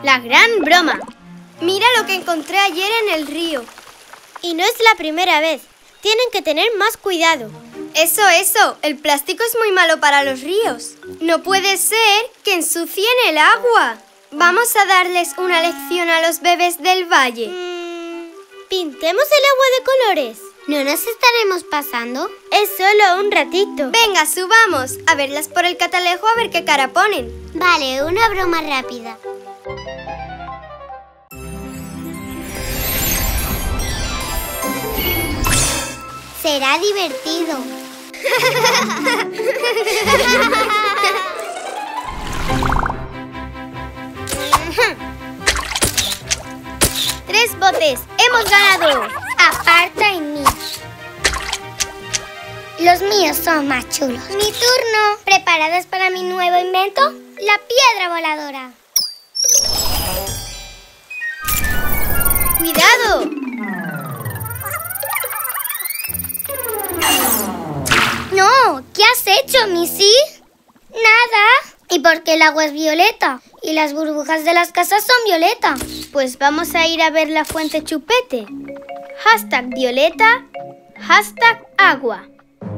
La gran broma. Mira lo que encontré ayer en el río. Y no es la primera vez. Tienen que tener más cuidado. Eso. El plástico es muy malo para los ríos. No puede ser que ensucien el agua. Vamos a darles una lección a los bebés del valle. ¿Pintemos el agua de colores? ¿No nos estaremos pasando? Es solo un ratito. Venga, subamos a verlas por el catalejo a ver qué cara ponen. Vale, una broma rápida. Será divertido. 3 botes. ¡Hemos ganado! Aparta en mí. Los míos son más chulos. Mi turno. ¿Preparadas para mi nuevo invento? La piedra voladora. ¡Cuidado! No, ¿qué has hecho, Missy? Nada. ¿Y por qué el agua es violeta? Y las burbujas de las casas son violeta. Pues vamos a ir a ver la fuente Chupete. #Violeta, #agua.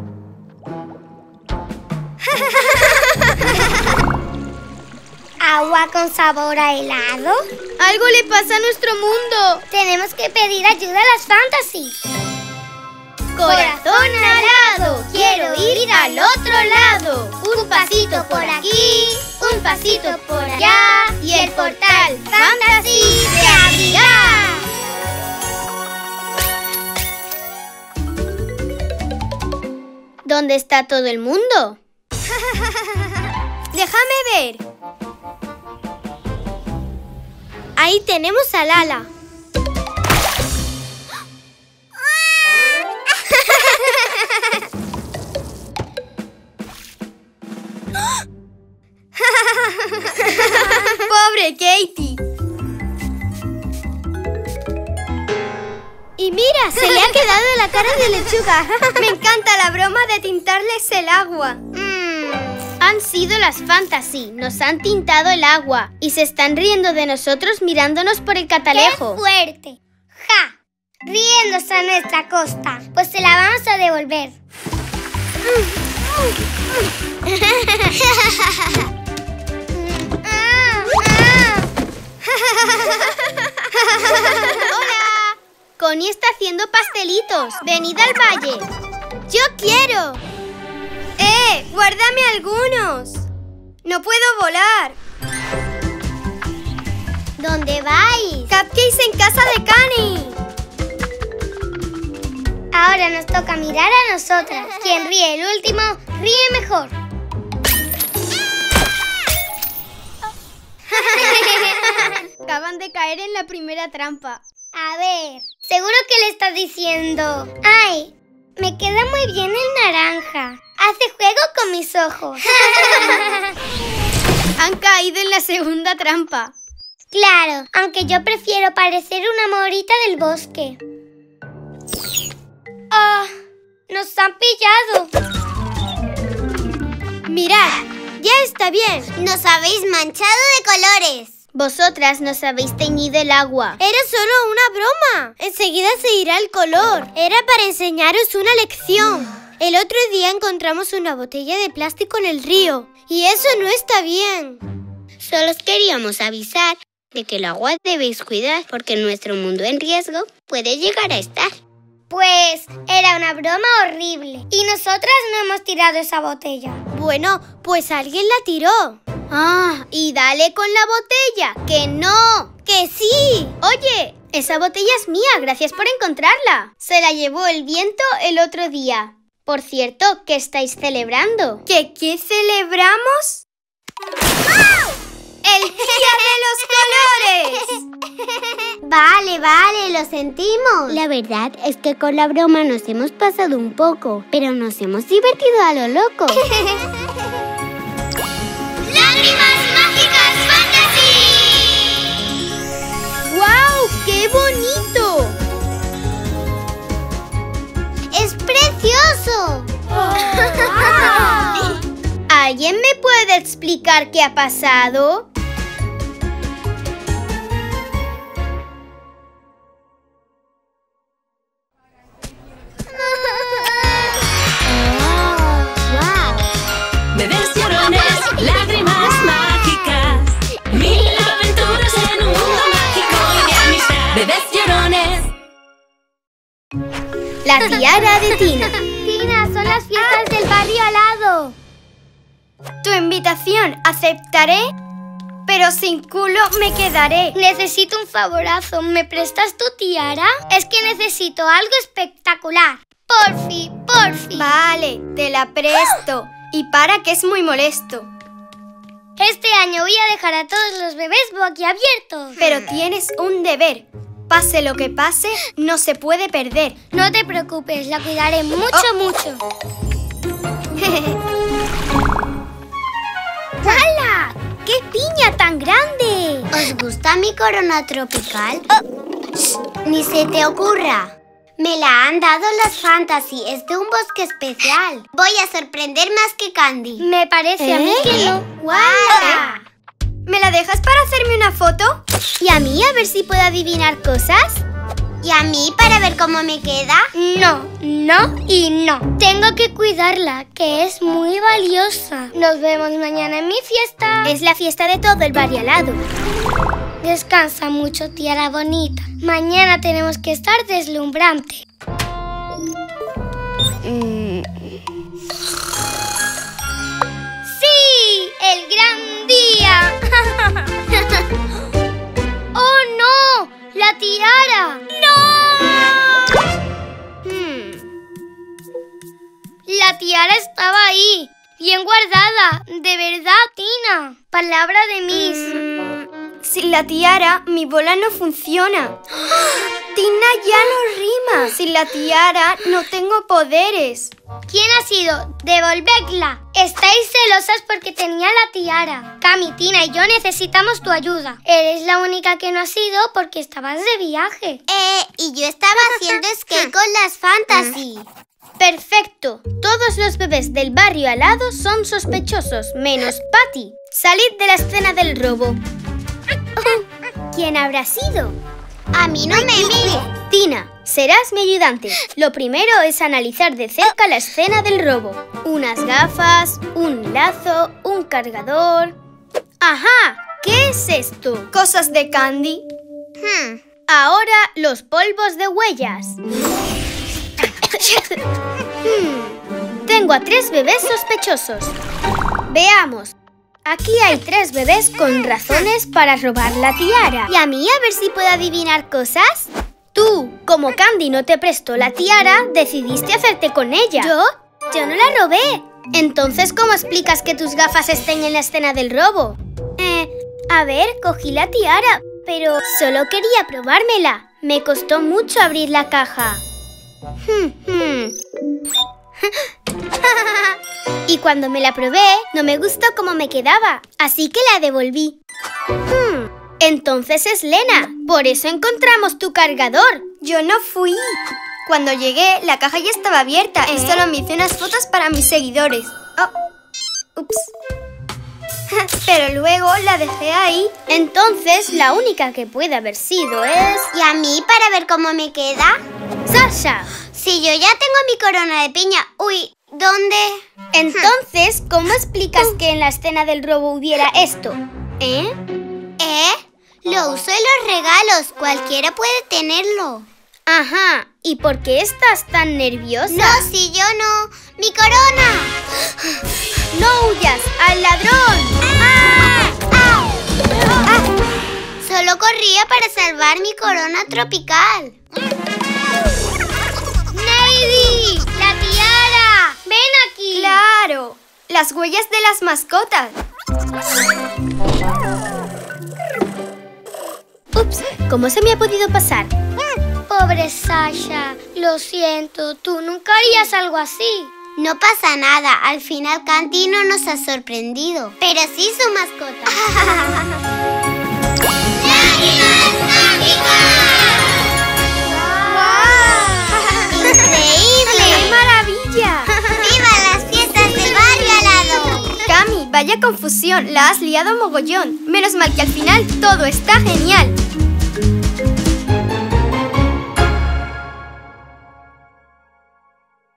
¿Agua con sabor a helado? ¡Algo le pasa a nuestro mundo! Tenemos que pedir ayuda a las fantasy. ¡Corazón alado! ¡Quiero ir al otro lado! Un pasito por aquí, un pasito por allá, y el portal fantasy se abrirá. ¿Dónde está todo el mundo? Déjame ver. Ahí tenemos a Lala. ¡Pobre Katie! Y mira, se le ha quedado la cara de lechuga. Me encanta la broma de tintarles el agua. Han sido las fantasy. Nos han tintado el agua y se están riendo de nosotros mirándonos por el catalejo. ¡Qué fuerte! ¡Ja! Riéndose a nuestra costa. Pues se la vamos a devolver. ¡Hola! Connie está haciendo pastelitos. Venid al valle. ¡Yo quiero! ¡Guárdame algunos! ¡No puedo volar! ¿Dónde vais? ¡Cupcakes en casa de Cani! Ahora nos toca mirar a nosotras. Quien ríe el último, ríe mejor. Acaban de caer en la primera trampa. A ver, seguro que le estás diciendo: ¡ay! Me queda muy bien el naranja. Hace juego con mis ojos. Han caído en la segunda trampa. Claro, aunque yo prefiero parecer una morita del bosque. ¡Ah! ¡Nos han pillado! Mirad, ya está bien. ¡Nos habéis manchado de colores! Vosotras nos habéis teñido el agua. Era solo una broma. Enseguida se irá el color. Era para enseñaros una lección. El otro día encontramos una botella de plástico en el río. Y eso no está bien. Solo os queríamos avisar de que el agua debéis cuidar porque nuestro mundo en riesgo puede llegar a estar. Pues era una broma horrible. Y nosotras no hemos tirado esa botella. Bueno, pues alguien la tiró. ¡Ah! ¡Y dale con la botella! ¡Que no! ¡Que sí! Oye, esa botella es mía, gracias por encontrarla. Se la llevó el viento el otro día. Por cierto, ¿qué estáis celebrando? ¿Qué celebramos? ¡El Día de los Colores! Vale, lo sentimos. La verdad es que con la broma nos hemos pasado un poco, pero nos hemos divertido a lo loco. ¡Lágrimas mágicas fantasy! ¡Guau! ¡Qué bonito! ¡Es precioso! ¿Alguien me puede explicar qué ha pasado? La tiara de Tina. Tina, son las fiestas del barrio al lado. Tu invitación aceptaré, pero sin culo me quedaré. Necesito un favorazo. ¿Me prestas tu tiara? Es que necesito algo espectacular. Porfi, porfi. Vale, te la presto. Y para que es muy molesto. Este año voy a dejar a todos los bebés boquiabiertos. Pero tienes un deber. Pase lo que pase, no se puede perder. No te preocupes, la cuidaré mucho, mucho. ¡Hala! ¡Qué piña tan grande! ¿Os gusta mi corona tropical? Ni se te ocurra. Me la han dado las Fantasy. Es de un bosque especial. Voy a sorprender más que Candy. Me parece a mí que no. ¡Guau! ¿Me la dejas para hacerme una foto? ¿Y a mí a ver si puedo adivinar cosas? ¿Y a mí para ver cómo me queda? No, no y no. Tengo que cuidarla, que es muy valiosa. Nos vemos mañana en mi fiesta. Es la fiesta de todo el barrio al lado. Descansa mucho, tiara bonita. Mañana tenemos que estar deslumbrante. ¡Sí! ¡El gran día! ¡Oh, no! ¡La tiara! ¡No! La tiara estaba ahí, bien guardada. De verdad, Tina. Palabra de Miss. Sin la tiara, mi bola no funciona. Tina ya no rima. Sin la tiara, no tengo poderes. ¿Quién ha sido? Devolvedla. Estáis celosas porque tenía la tiara. Cami, Tina y yo necesitamos tu ayuda. Eres la única que no ha sido porque estabas de viaje. Y yo estaba haciendo skate con las Fantasy. Perfecto. Todos los bebés del barrio al lado son sospechosos, menos Patty. Salid de la escena del robo. ¿Quién habrá sido? A mí no me mires. Tina, serás mi ayudante. Lo primero es analizar de cerca la escena del robo. Unas gafas, un lazo, un cargador... ¡Ajá! ¿Qué es esto? Cosas de Candy. Ahora los polvos de huellas. Tengo a 3 bebés sospechosos. Veamos. Aquí hay 3 bebés con razones para robar la tiara. ¿Y a mí a ver si puedo adivinar cosas? Tú, como Candy no te prestó la tiara, decidiste hacerte con ella. ¿Yo? Yo no la robé. Entonces, ¿cómo explicas que tus gafas estén en la escena del robo? A ver, cogí la tiara, pero solo quería probármela. Me costó mucho abrir la caja. Y cuando me la probé, no me gustó cómo me quedaba, así que la devolví. Entonces es Lena, por eso encontramos tu cargador. Yo no fui. Cuando llegué, la caja ya estaba abierta y solo me hice unas fotos para mis seguidores. Ups. Pero luego la dejé ahí. Entonces, la única que puede haber sido es... ¿Y a mí para ver cómo me queda? ¡Sasha! Si yo ya tengo mi corona de piña. Uy, ¿dónde? Entonces, ¿cómo explicas que en la escena del robo hubiera esto? Lo uso en los regalos. Cualquiera puede tenerlo. Ajá. ¿Y por qué estás tan nerviosa? No, si yo no. ¡Mi corona! ¡No huyas! ¡Al ladrón! Solo corría para salvar mi corona tropical. ¡Neidy! ¡La tiara! ¡Ven aquí! ¡Claro! Las huellas de las mascotas. Ups, ¿cómo se me ha podido pasar? Pobre Sasha, lo siento, tú nunca harías algo así. No pasa nada, al final Candy no nos ha sorprendido, pero sí su mascota. ¡Increíble! ¡Qué maravilla! ¡Viva las fiestas del barrio al lado! Cami, vaya confusión, la has liado mogollón. Menos mal que al final todo está genial.